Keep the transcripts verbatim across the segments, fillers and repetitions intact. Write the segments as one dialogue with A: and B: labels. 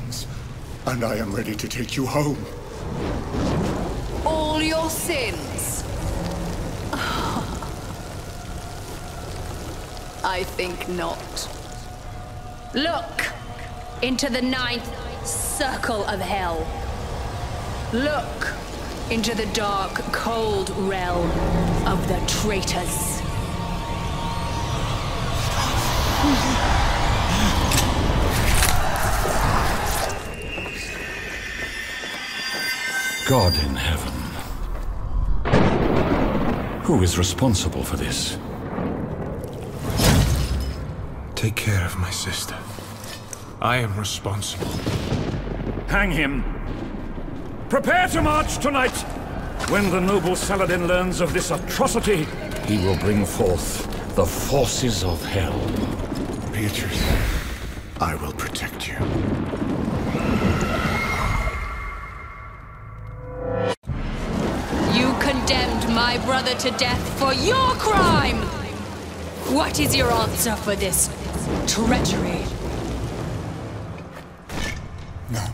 A: sins, and I am ready to take you home.
B: All your sins? I think not.
C: Look into the ninth circle of hell. Look into the dark, cold realm of the traitors.
D: God in heaven. Who is responsible for this?
E: Take care of my sister. I am responsible.
D: Hang him! Prepare to march tonight! When the noble Saladin learns of this atrocity, he will bring forth the forces of hell.
A: Beatrice, I will protect you.
C: You condemned my brother to death for your crime! What is your answer for this treachery?
A: No.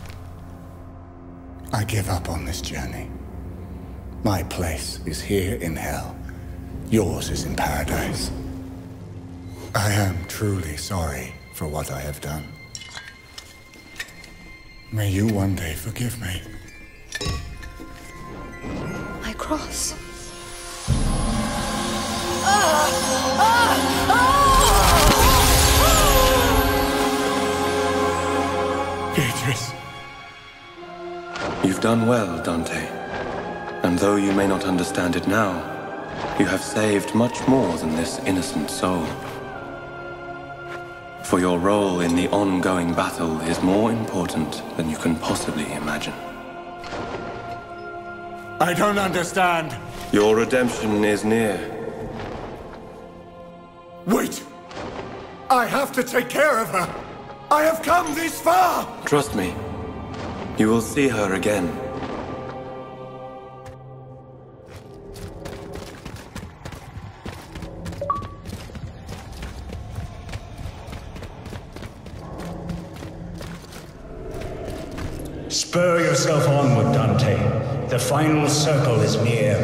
A: I give up on this journey. My place is here in hell. Yours is in paradise. I am truly sorry for what I have done. May you one day forgive me.
B: My cross.
A: Beatrice.
F: You've done well, Dante. And though you may not understand it now, you have saved much more than this innocent soul. For your role in the ongoing battle is more important than you can possibly imagine.
A: I don't understand.
F: Your redemption is near.
A: Wait! I have to take care of her! I have come this far!
F: Trust me, you will see her again.
G: Spur yourself onward, Dante. The final circle is near.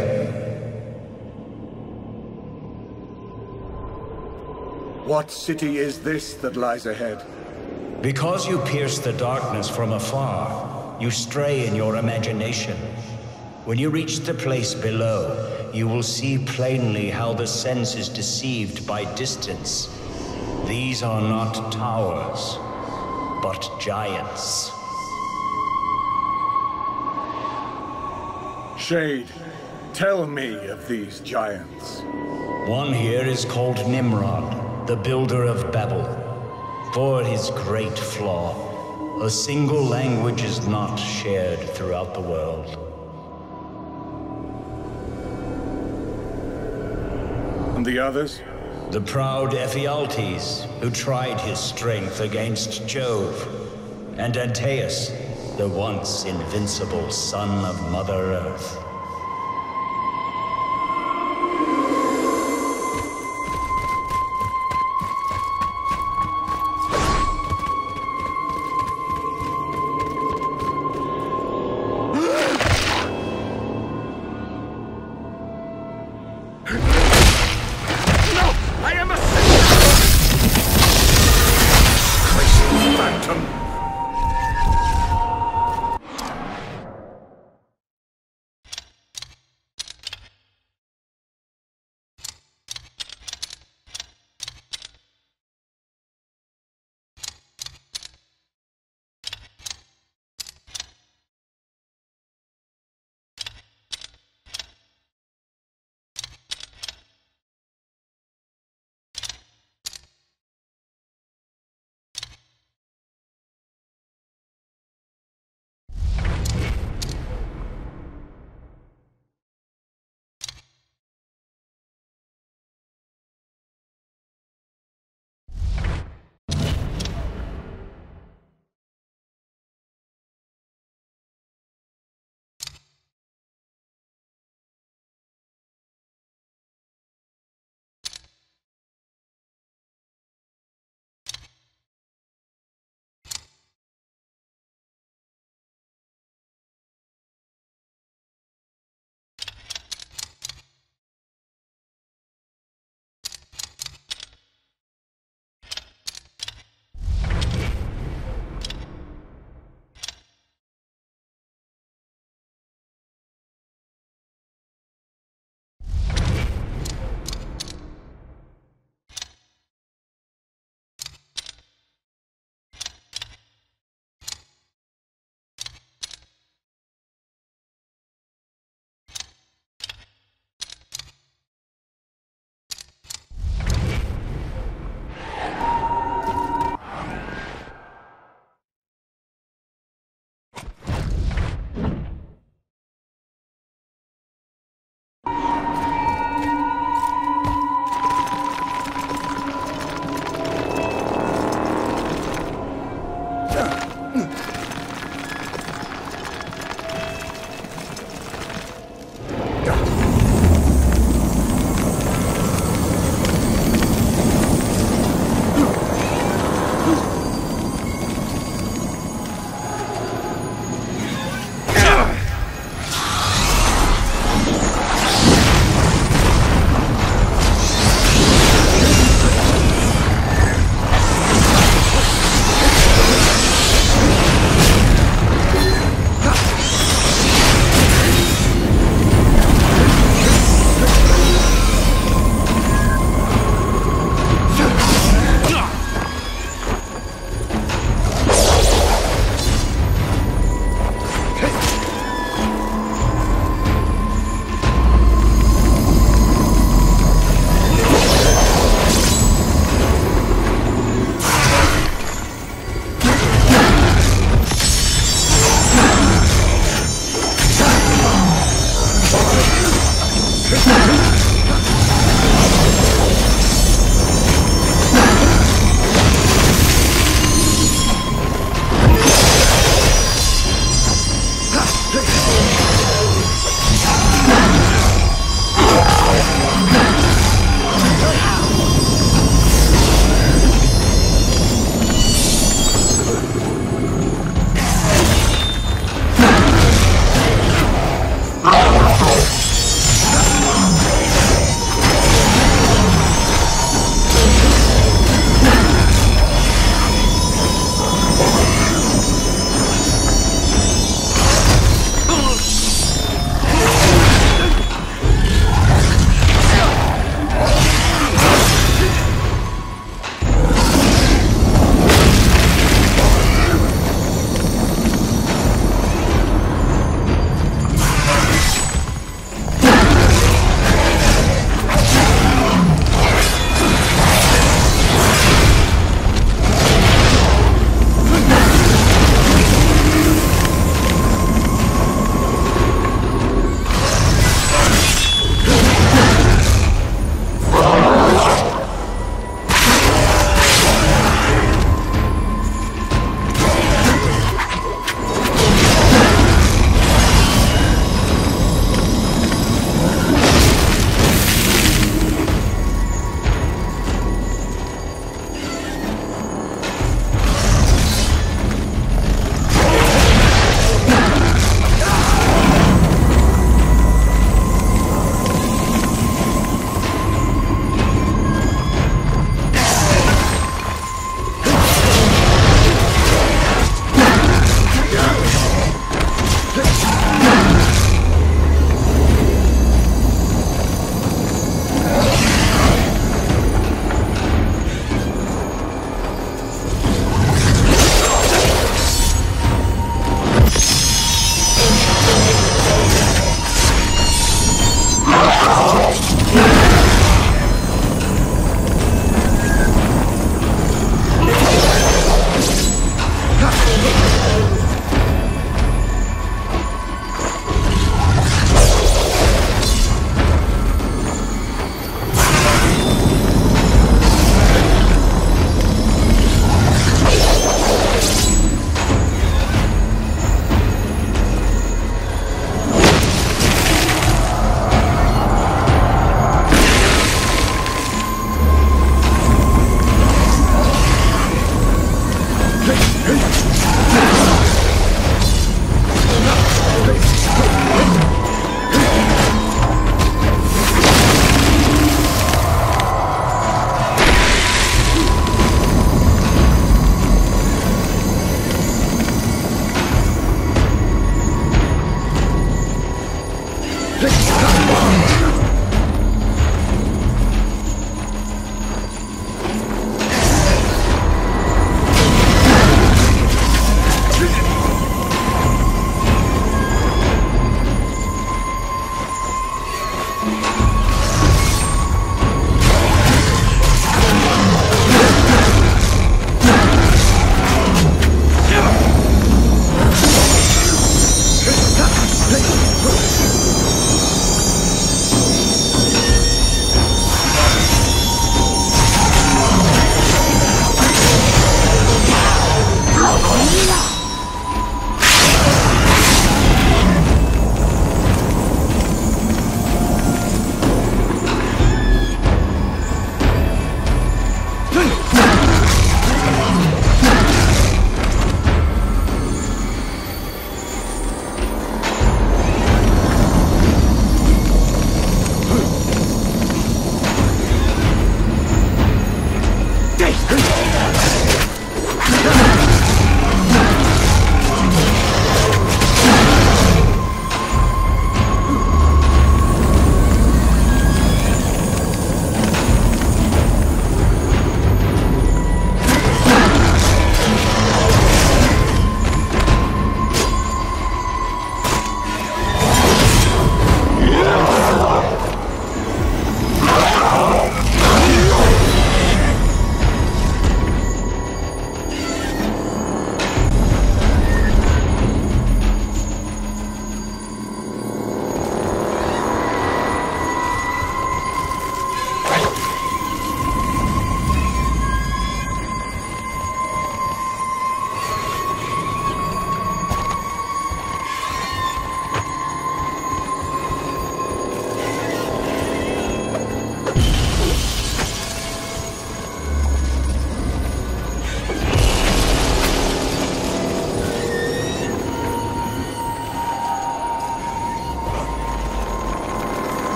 A: What city is this that lies ahead?
G: Because you pierce the darkness from afar, you stray in your imagination. When you reach the place below, you will see plainly how the sense is deceived by distance. These are not towers, but giants.
A: Shade, tell me of these giants.
G: One here is called Nimrod, the builder of Babel. For his great flaw, a single language is not shared throughout the world.
A: And the others?
G: The proud Ephialtes, who tried his strength against Jove, and Antaeus, the once invincible son of Mother Earth.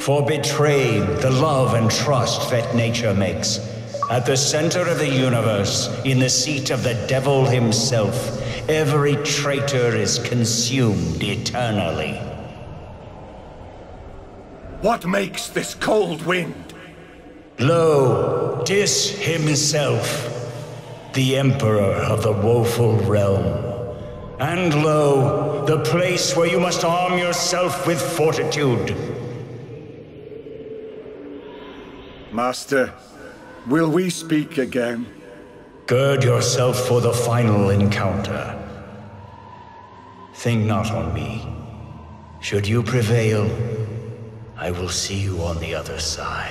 G: for betraying the love and trust that nature makes. At the center of the universe, in the seat of the devil himself, every traitor is consumed eternally.
H: What makes this cold wind?
G: Lo, 'tis himself, the Emperor of the woeful realm. And lo, the place where you must arm yourself with fortitude.
H: Master, will we speak again?
G: Gird yourself for the final encounter. Think not on me. Should you prevail, I will see you on the other side.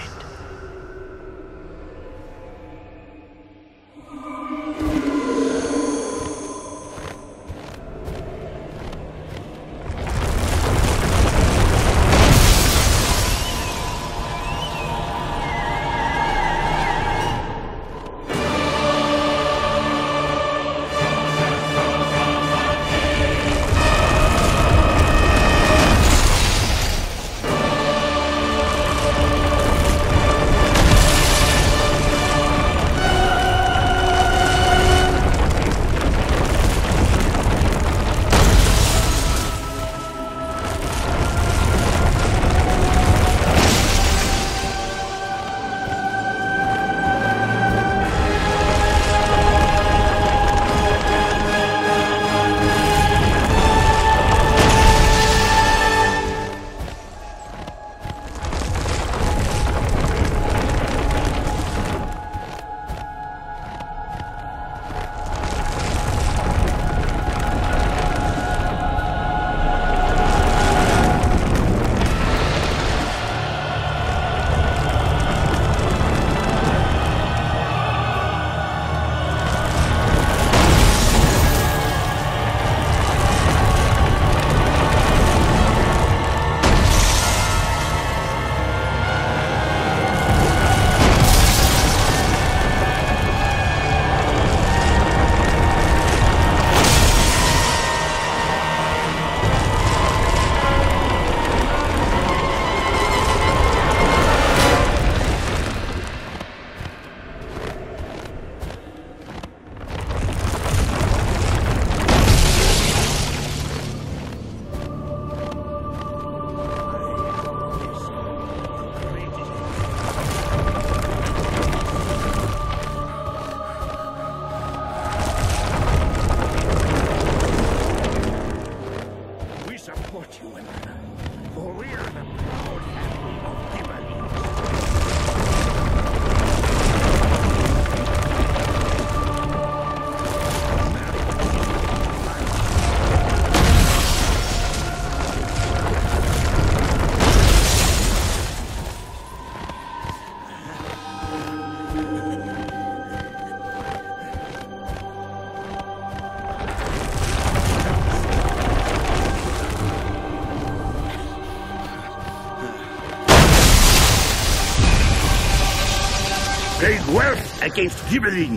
D: Raise wealth against Gibelline.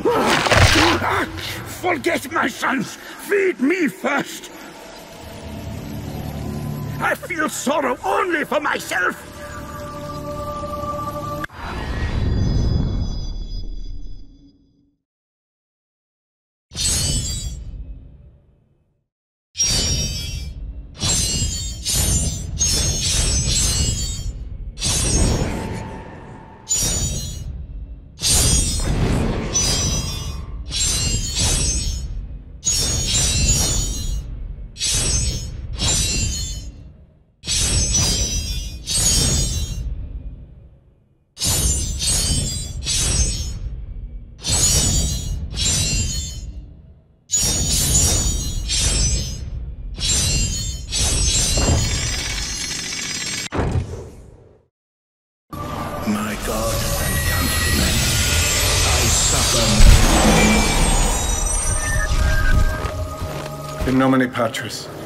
D: Forget my sons. Feed me first. I feel sorrow only for myself.
H: My God and countrymen, I suffer. In nomine Patris,